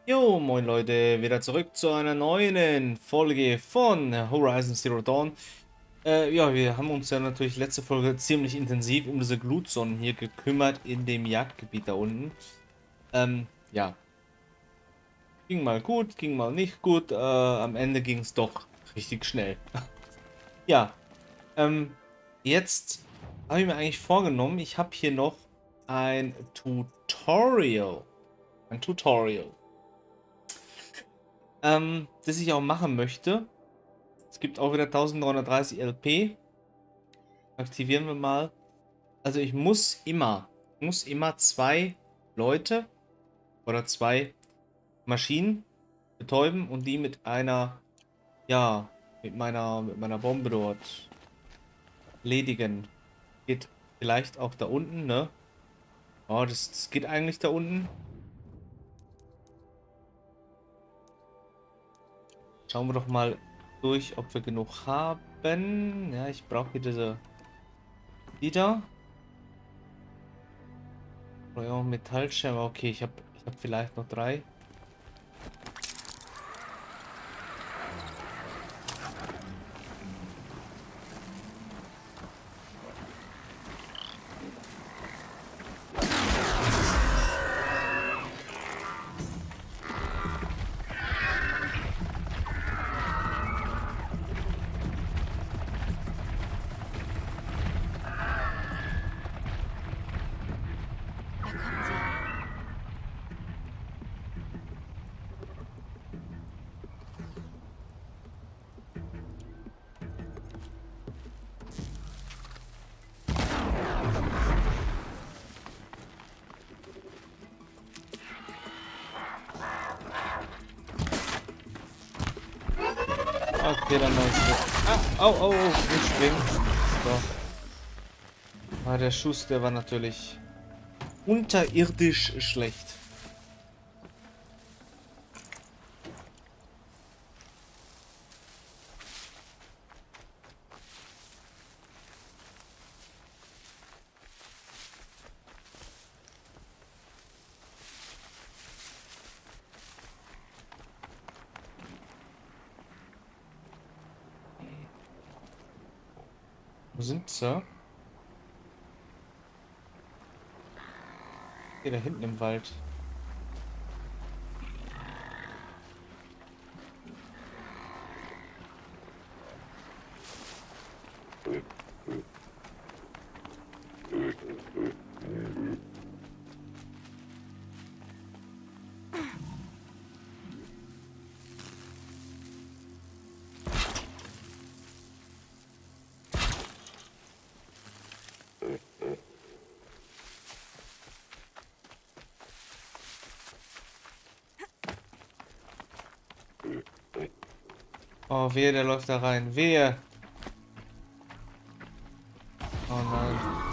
Jo, moin Leute, wieder zurück zu einer neuen Folge von Horizon Zero Dawn. Ja, wir haben uns ja natürlich letzte Folge ziemlich intensiv um diese Glutsonnen hier gekümmert in dem Jagdgebiet da unten. Ja, ging mal gut, ging mal nicht gut. Am Ende ging es doch richtig schnell. Ja, ähm, jetzt habe ich mir eigentlich vorgenommen, ich habe hier noch ein Tutorial. Ein Tutorial. Das ich auch machen möchte. Es gibt auch wieder 1930 LP. Aktivieren wir mal. Also ich muss immer zwei Leute oder zwei Maschinen betäuben und die mit einer, ja, mit meiner Bombe dort erledigen. Geht vielleicht auch da unten, ne? Oh, das geht eigentlich da unten. Schauen wir doch mal durch, ob wir genug haben. Ja, ich brauche hier die da. Oder auch Metallschirme. Okay, ich hab vielleicht noch drei. Da kommt sie. Okay, dann mal so. Ah, au, au, au, nicht springen. So. Ah, der Schuss, der war natürlich unterirdisch schlecht. Wo sind sie? Hier da hinten im Wald. Oh, wehe, der läuft da rein. Wehe. Oh nein.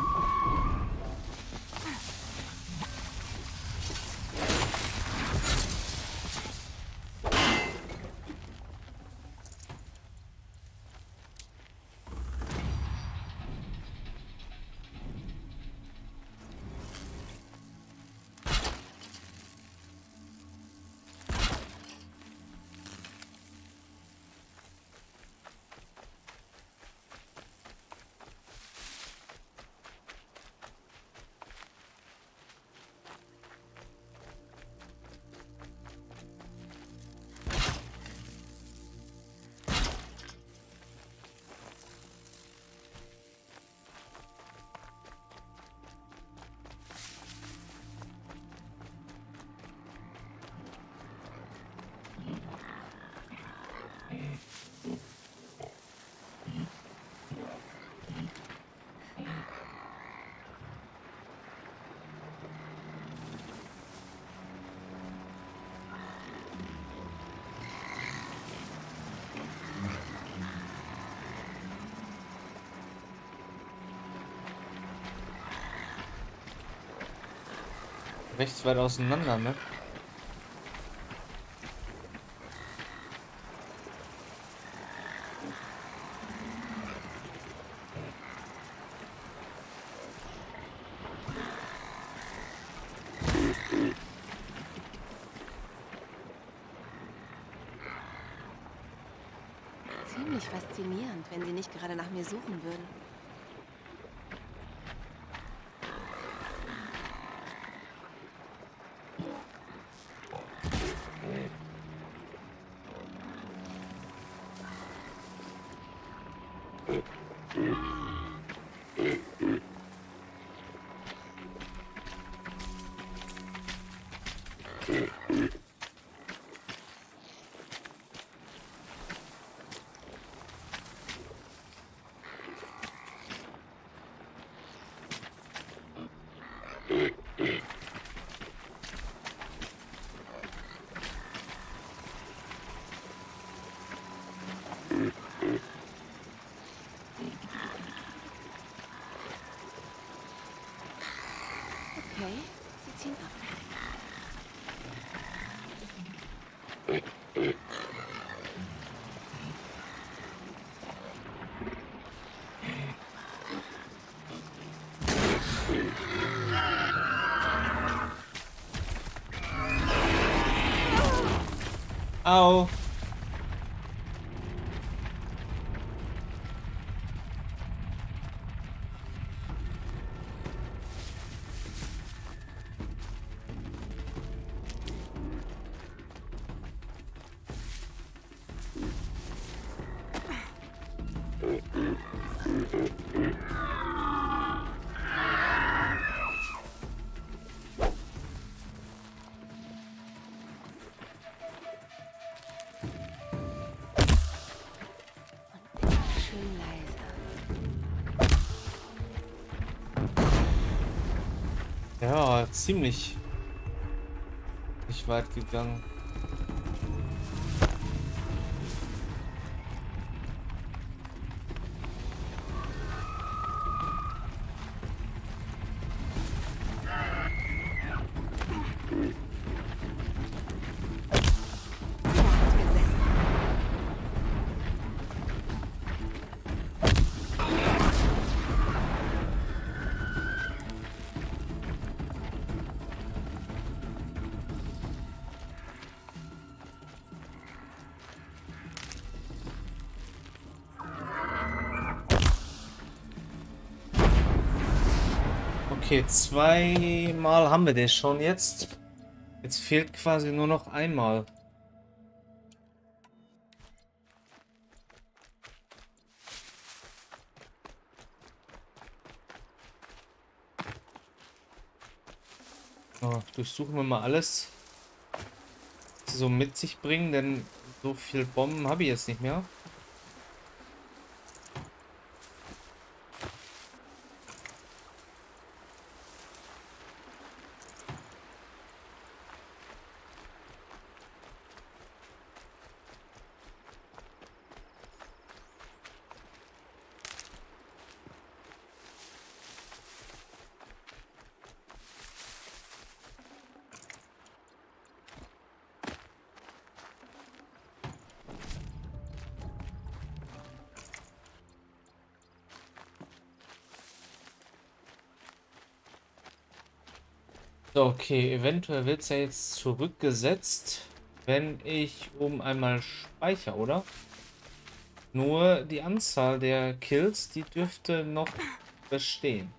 Rechts weit auseinander, ne? Ziemlich faszinierend, wenn sie nicht gerade nach mir suchen würden. Okay, sie ziehen ab. Au. Schön leise. Ja, ziemlich nicht weit gegangen. Hat gesessen. Okay, zweimal haben wir den schon jetzt. Jetzt fehlt quasi nur noch einmal. So, durchsuchen wir mal alles, was sie so mit sich bringen, denn so viel Bomben habe ich jetzt nicht mehr. So, okay, eventuell wird es ja jetzt zurückgesetzt, wenn ich oben einmal speichere, oder? Nur die Anzahl der Kills, die dürfte noch bestehen.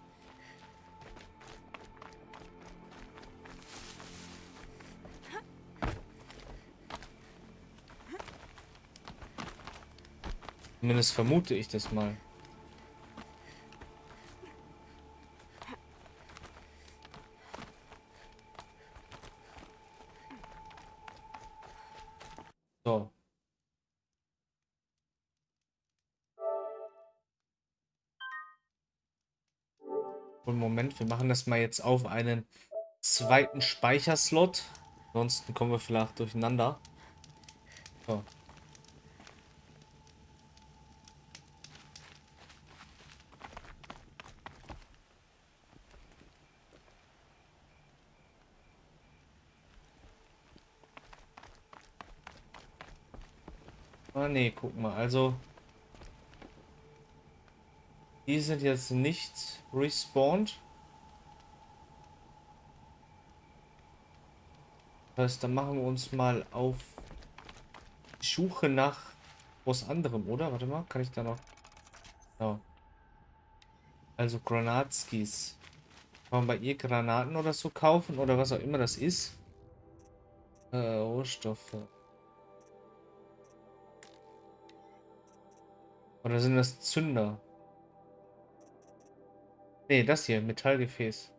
Zumindest vermute ich das mal. So. Und Moment, wir machen das mal jetzt auf einen zweiten Speicherslot. Ansonsten kommen wir vielleicht durcheinander. So. Ah, nee, guck mal. Also, die sind jetzt nicht respawned. Das heißt, dann machen wir uns mal auf die Suche nach aus anderem, oder? Warte mal, kann ich da noch... Ja. Also Granatskis. Kann man bei ihr Granaten oder so kaufen oder was auch immer das ist? Rohstoffe. Oder sind das Zünder? Nee, das hier, Metallgefäß.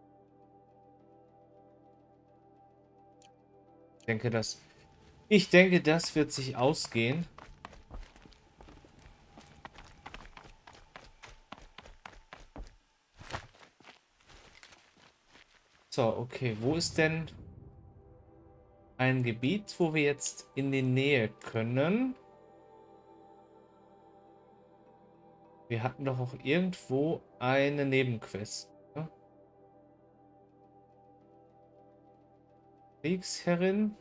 Ich denke, das wird sich ausgehen. So, okay. Wo ist denn ein Gebiet, wo wir jetzt in die Nähe können? Wir hatten doch auch irgendwo eine Nebenquest. Ne? Kriegsherrin,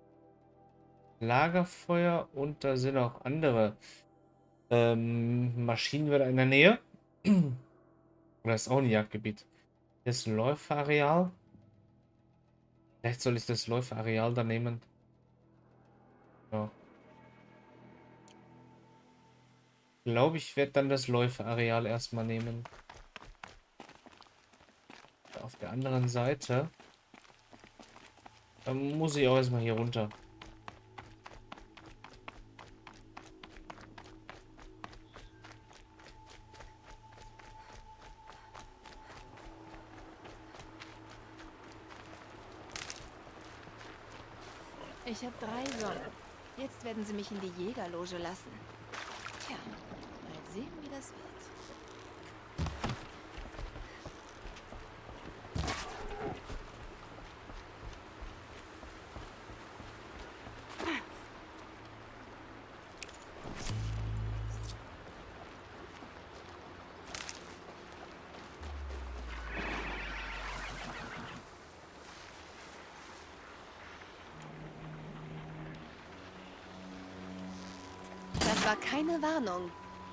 Lagerfeuer und da sind auch andere Maschinenwörter in der Nähe. Oder ist auch ein Jagdgebiet. Hier ist ein Läuferareal. Vielleicht soll ich das Läuferareal da nehmen. Ja. Ich glaube, ich werde dann das Läuferareal erstmal nehmen. Auf der anderen Seite. Dann muss ich auch erstmal hier runter. Ich habe 3 Sonnen. Jetzt werden sie mich in die Jägerloge lassen. Tja, mal sehen, wie das wird. Das war keine Warnung.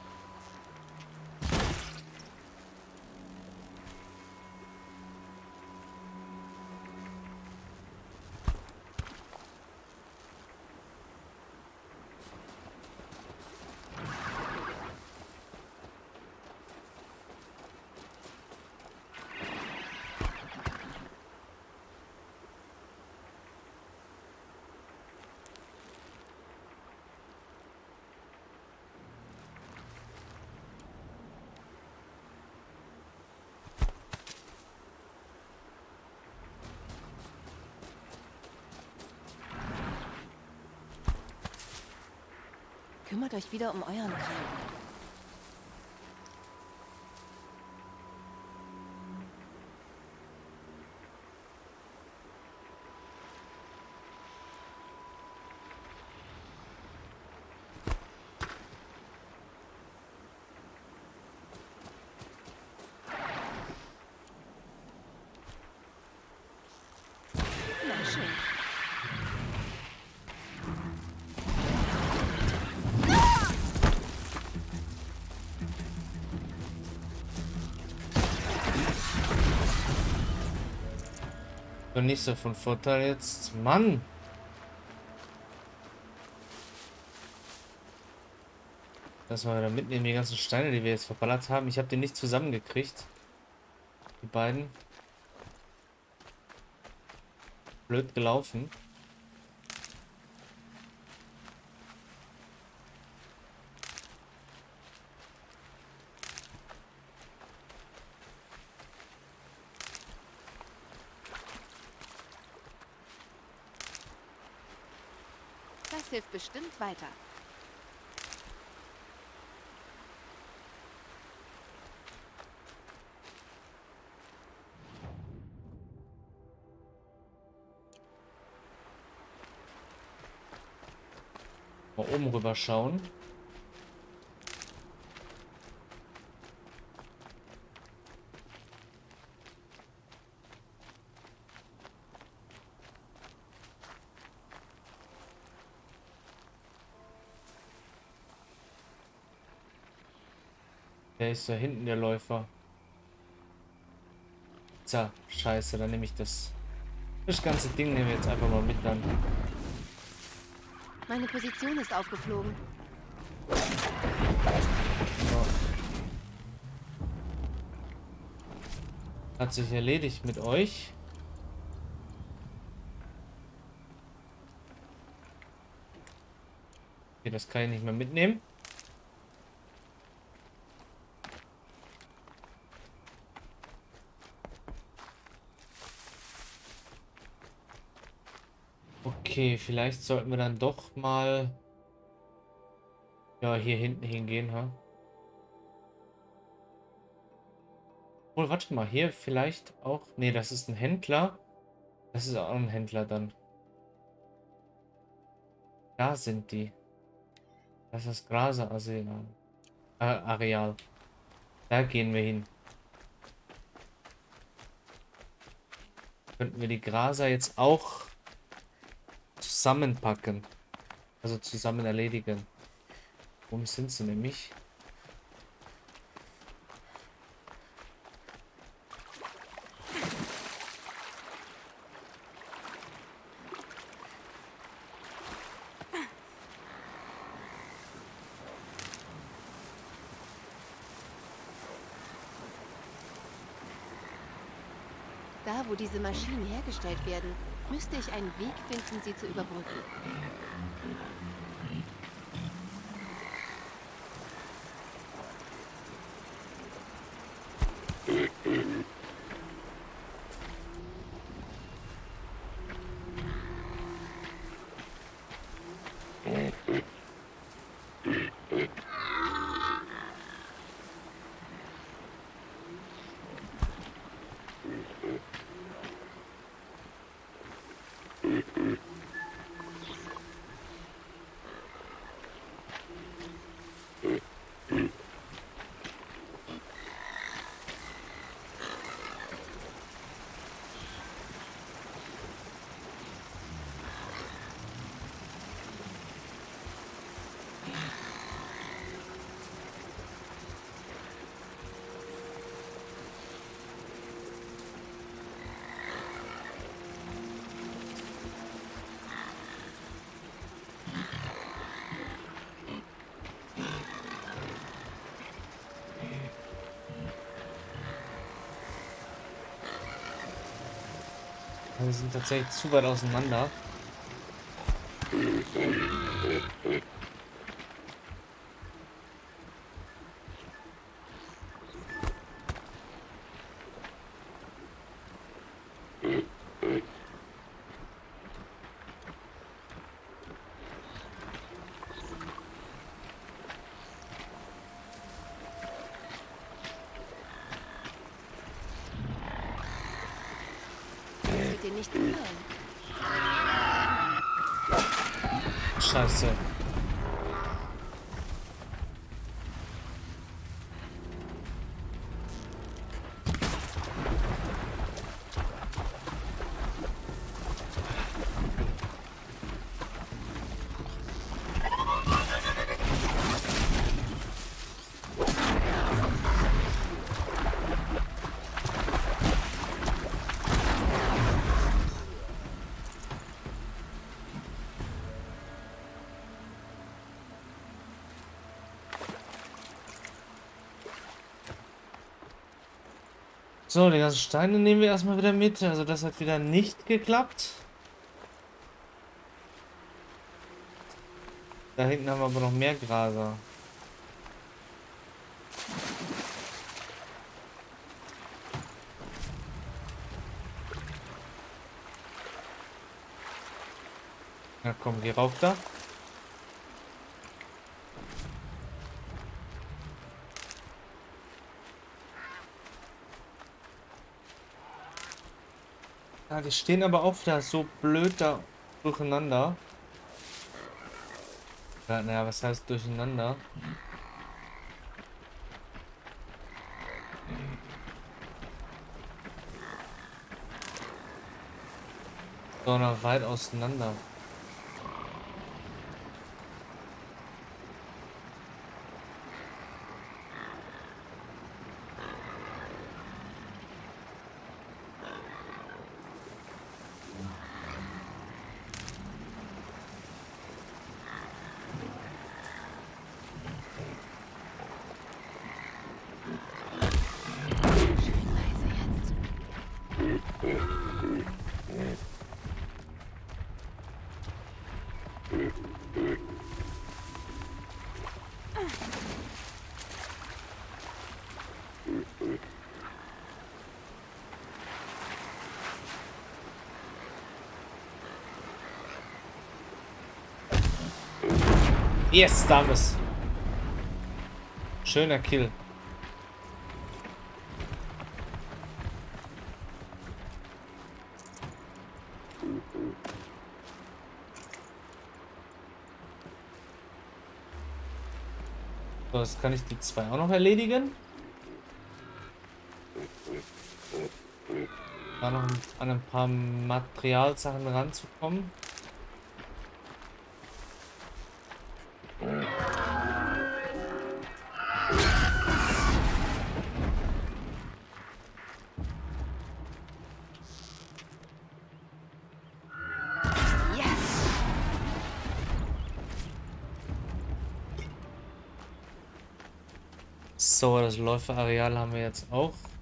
Kümmert euch wieder um euren Kram. Na schön. Doch nicht so von Vorteil jetzt. Mann! Lass mal wieder mitnehmen, die ganzen Steine, die wir jetzt verballert haben. Ich habe die nicht zusammengekriegt. Die beiden. Blöd gelaufen. Das hilft bestimmt weiter. Mal oben rüber schauen. Der ist da hinten, der Läufer. Tja, scheiße, dann nehme ich das. Das ganze Ding nehmen wir jetzt einfach mal mit dann. Meine Position ist aufgeflogen. So. Hat sich erledigt mit euch. Okay, das kann ich nicht mehr mitnehmen. Okay, vielleicht sollten wir dann doch mal ja hier hinten hingehen, ha? Oh, warte mal, hier vielleicht auch. Nee, das ist ein Händler. Das ist auch ein Händler dann. Da sind die. Das ist Graser Areal. Da gehen wir hin. Könnten wir die Graser jetzt auch zusammenpacken. Also zusammen erledigen. Wo sind sie nämlich? Da, wo diese Maschinen hergestellt werden, müsste ich einen Weg finden, sie zu überbrücken. Wir sind tatsächlich zu weit auseinander. Das wird dir nicht gefallen. Scheiße. So, die ganzen Steine nehmen wir erstmal wieder mit. Also das hat wieder nicht geklappt. Da hinten haben wir aber noch mehr Graser. Na komm, geh rauf da. Ja, die stehen aber auch da so blöd da durcheinander. Ja, naja, was heißt durcheinander? Sondern weit auseinander. Yes, da haben wir's. Schöner Kill. So, jetzt kann ich die zwei auch noch erledigen. Da noch an ein paar Materialsachen ranzukommen. So, das Läuferareal haben wir jetzt auch.